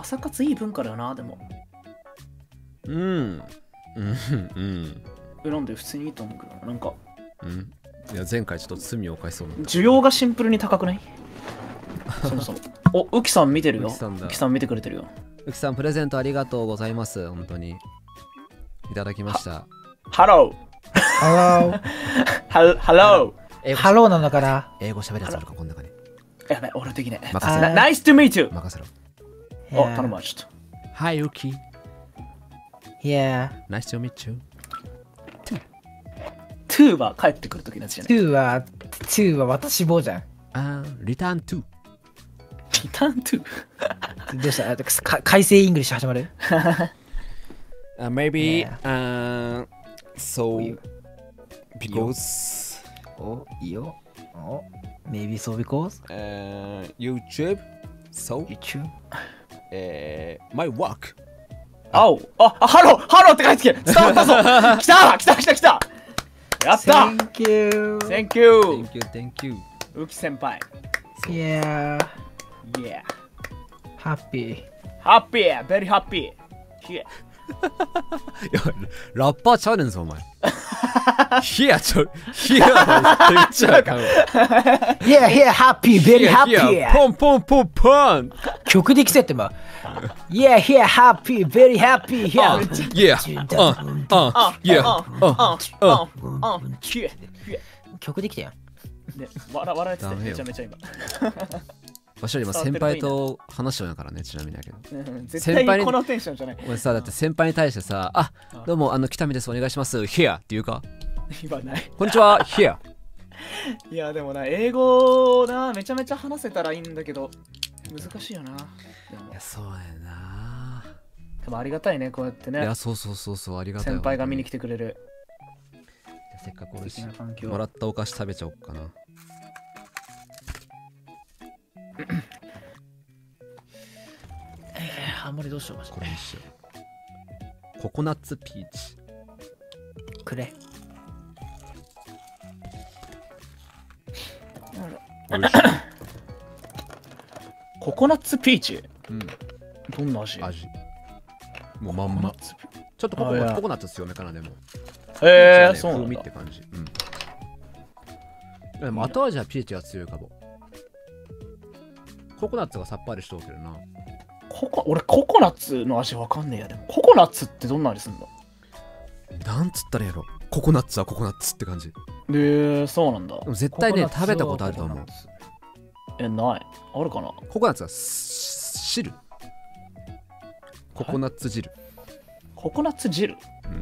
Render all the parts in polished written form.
朝活いい文化だよな、でも。なんで普通にいいと思うけど、なんか。 いや、前回ちょっと罪を犯しそうな。 需要がシンプルに高くない？そもそも。お、ウキさん見てるよ。ウキさん見てくれてるよ。 ウキさん、プレゼントありがとうございます。本当に。いただきました。 ハロー。 ハロー。 ハロー。ハローなのかな？ 英語喋るやつあるか、この中に。 やべ、俺的ね。 任せろ。 Nice to meet you! 任せろ。 お、頼むわ、ちょっと。 Hi, Uki. Yeah. Nice to meet you. 2は帰ってくるときのやつじゃない。 2は私棒じゃん。 Return to. リターン to? どうした改正イングリッシュ始まる ？Maybe, so, because... お、いいよ。お、maybe so because? YouTube, so, YouTube? my work. ハローって書いてきて伝わったぞ来たやった Thank you! Thank you! Thank you. ウキ先輩 Yeah! Yeah! Happy! Happy! Very happy! Yeah! いや、ラッパーちゃうねんぞ、お前。ヒアちょ、ヒアって言っちゃうかも。 Yeah, happy! Very happy! ポンポンポンポン曲できせってば。Yeah, happy! Very happy! Yeah! Yeah! 曲できたよ。 笑えてためちゃめちゃ今。 わしは今先輩と話しようやからね、ちなみにだけど。 絶対にこのテンションじゃない。 俺さ、だって先輩に対してさ、あ、どうも、北見です、お願いします。Here って言うか？ 言わない。 こんにちは、Here。 いや、でもな、英語な、めちゃめちゃ話せたらいいんだけど、難しいよな。いや、そうやな。 でもありがたいね、こうやってね。 いや、そう、ありがたい。 先輩が見に来てくれる。 せっかく俺もらったお菓子食べちゃおうかな。 あんまりどうしようかしら。 これにしよう。ココナッツピーチ。 くれ。 ココナッツピーチ。どんな味？ もうまんま。ちょっとココナッツ強めかな、でも。 そうなんだ。 風味って感じ。でも後味はピーチが強いかも。ココナッツがさっぱりしとるけどな。 俺ココナッツの味わかんねえや。でもココナッツってどんな味すんの？ なんつったらやろ。ココナッツはココナッツって感じ。 そうなんだ。 でも絶対ね、食べたことあると思う。 ない。あるかな？ ココナッツは汁。ココナッツ汁。 ココナッツ汁？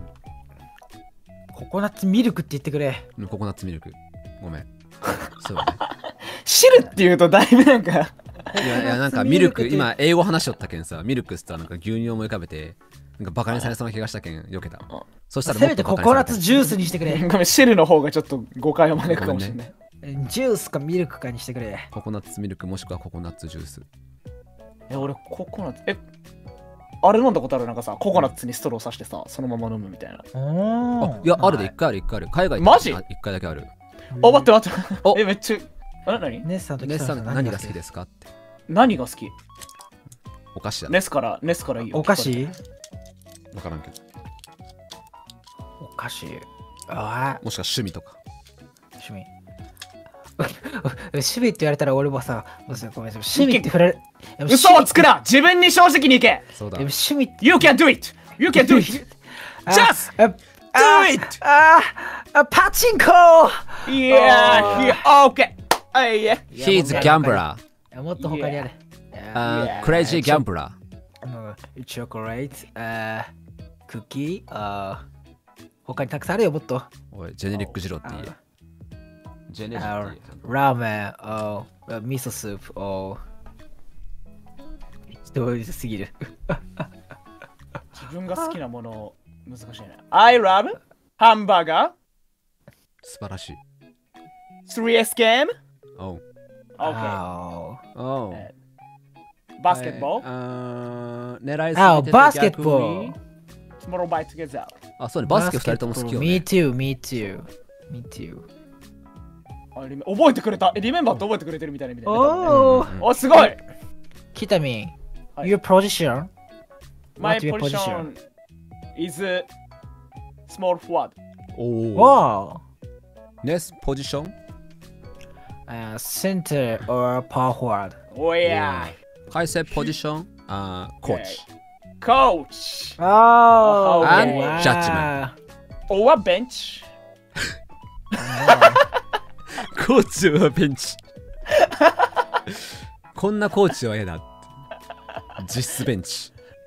ココナッツミルクって言ってくれ。 ココナッツミルク。ごめん。そうね。 汁って言うとだいぶなんかいやなんかミルク、今英語話しよったけんさ、ミルクっつったらなんか牛乳思い浮かべて、なんかバカにされそうな気がしたけん、避けた。そしたらせめてココナッツジュースにしてくれ。 ごめん、汁の方がちょっと誤解を招くかもしれない。 ジュースかミルクかにしてくれ。 ココナッツミルクもしくはココナッツジュース。 俺ココナッツ、あれ飲んだことある？なんかさ、ココナッツにストローさしてさ、そのまま飲むみたいな。 いや、あるで、一回ある。海外マジ？ 一回だけある。 待って。めっちゃ。何？ ネスさんとネスさん何が好きですかって。 何が好き？ お菓子だ。 ネスからいいよ。 お菓子？ わからんけど。 お菓子。 もしくは趣味とか。 趣味って言われたら俺もさ、ごめん、趣味って振られ。 嘘をつくな！自分に正直にいけ！ そうだ。 趣味って。 You can do it! You can do it! Just do it! パチンコ！ Yeah! Okay! He's a gambler. もっと他にある。 Crazy gambler. チョコレート、クッキー、他にたくさんあるよ、もっと。 おい、ジェネリックジロって言え。ジェネリック。 ラーメン、味噌スープ、人多すぎる。 自分が好きなもの難しいね。I love ハンバーガー。 素晴らしい。 3S ゲーム。 Oh. Okay. Oh. Basketball. 狙いすぎてバスケットボール。 Tomorrow by together. あ、そうね、バスケ2人とも好きよ、ね。 Me too, me too. Me too. 覚えてくれた。リメンバーって覚えてくれてるみたいな。 お、 すごい。 キタミン。 はい Your position? My What's your position is small forward. おお。 Wow. Next position? Center or power forward? Oh yeah. I said position, coach. Coach. Oh, And wow. judgment. Or bench. コーチはベンチ。こんなコーチはええなって。実質ベンチ。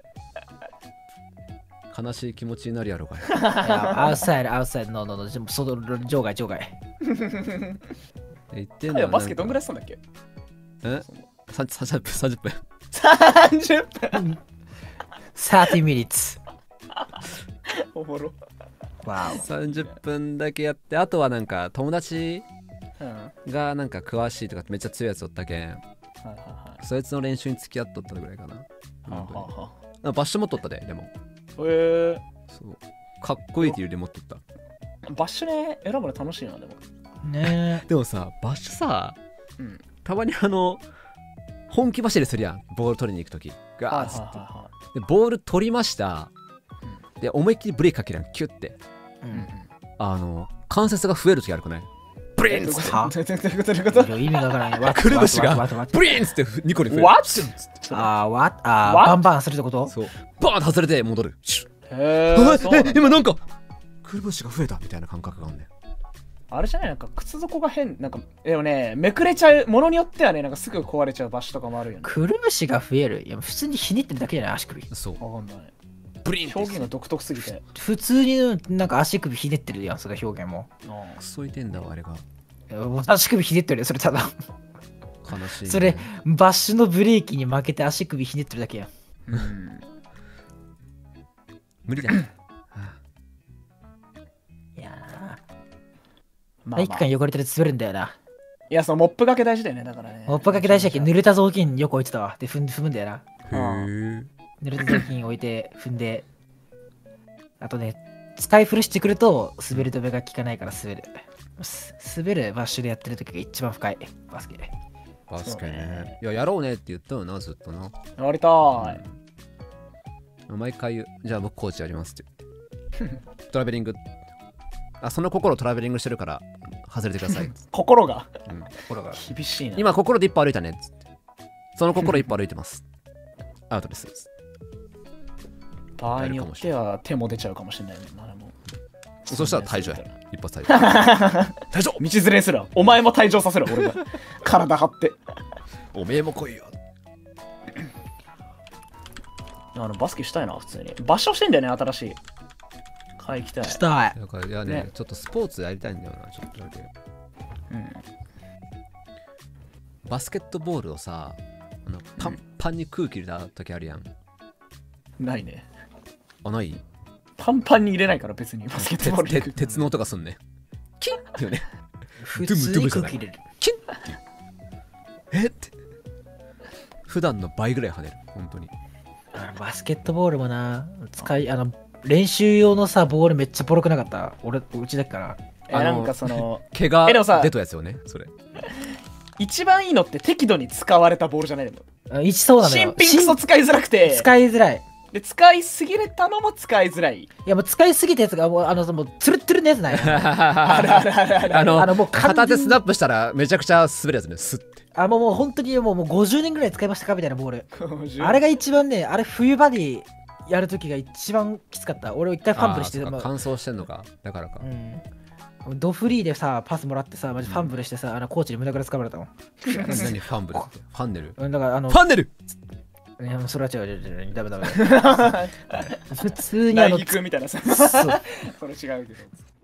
悲しい気持ちになるやろがい。 outside, no, no, no. でもその場外、場外。 言ってんのバスケどんぐらいしたんだっけ？ え ?30 分。 30分。 30 minutes. おもろ。 Wow. 30分だけやって、あとはなんか友達うん。 がなんか詳しいとかめっちゃ強いやつおったけん、 はいはそいつの練習に付き合っとったぐらいかな。 いはい。はあはバッシュ持っとったで、でも。 あはあ。へそう。かっこいいっていうより持っとった。 バッシュね、選ぶの楽しいな、でも。 ねでもさ、バッシュさ、 うん。 たまに本気走りするやん、ボール取りに行くとき。ガーッつって。 はでボール取りました。で、思いっきりブレーキかけるやん、キュッて。 ういはい。 ん。 関節が増えるときあるくない？ブリーンっつって。 はどういうことどういうこと意味がわからない。 くるぶしが What? ブリーンっつってニコに増える。 What? what? What? バンバンするってことそう。バーンと外れて戻る。シュッへーそうなんだ今なんかくるぶしが増えたみたいな感覚があんねん。 あれじゃないなんか靴底が変なんかでもねめくれちゃうものによってはねなんかすぐ壊れちゃう場所とかもあるよね。 くるぶしが増える。いや、普通にひねってるだけじゃない、足首。 そう。 わかんない。 ブリーンって表現が独特すぎて。 普通になんか足首ひねってるやん、それ表現も。 クソいてんだわ、あれが。 足首ひねってるよ、それただ。 悲しいね。 それ、バッシュのブレーキに負けて足首ひねってるだけやん。 うん。 無理だ。 いやま体育館汚れてると滑るんだよな。 いやそのモップがけ大事だよねだからね。 モップかけ大事だけど、濡れた雑巾よく置いてたわ。で、踏むんだよな。 へぇ濡れた雑巾置いて、踏んで。あとね、使い古してくると、滑り止めが効かないから滑る。滑るバッシュでやってる時が一番深い、バスケ。 バスケそうねね。いや、やろうねって言ったよな、ずっとな。 やりたーい。 毎回言う。じゃあ僕コーチやりますって言って。トラベリング。その心トラベリングしてるから外れてください。 心が心が厳しいな。 今心で一歩歩いたねっつって。その心一歩歩いてます。アウトです。 場合によっては手も出ちゃうかもしれないもんな。もうそしたら退場や。一発退場。退場道連れすらお前も退場させろ俺が体張っておめえも来いよ。 バスケしたいな普通に場所してんだよね新しい会行きたいしたい。 だからいやねねちょっとスポーツやりたいんだよな、ちょっとだけ。 うんバスケットボールをさ、パンパンに空気入れた時あるやん。 ないねないパンパンに入れないから別にバスケットボール行く鉄の音がすんね。キンっていうね。 普通に空気入れる。 キンっていう。えって。普段の倍ぐらい跳ねる、本当に。 バスケットボールもな、練習用のさ、ボールめっちゃボロくなかった。俺、うちだから。 なんかその毛がでもさ出たやつよね、それ。 一番いいのって適度に使われたボールじゃないのそうなのよ。 新品クソ使いづらくて使いづらい。 で使いすぎれたのも使いづらいいやもう使いすぎたやつがもうもうツルッツルのやつない。 あるあるあるあるもう完全に片手スナップしたらめちゃくちゃ滑るやつね、スッて。 もう本当にもう50年ぐらい使いましたかみたいなボール。ああれが一番ね、あれ冬場にやるときが一番きつかった。俺一回ファンブルしてそうか乾燥してんのか、だからか。 ドフリーでさ、パスもらってさ、マジファンブルしてさ、コーチに胸ぐらつかまれたもん。 何ファンブルって。ファンネル。 だからファンネルいや、もうそれは違う、ダメダメ。普通に内陸みたいなさそうそれ違うけど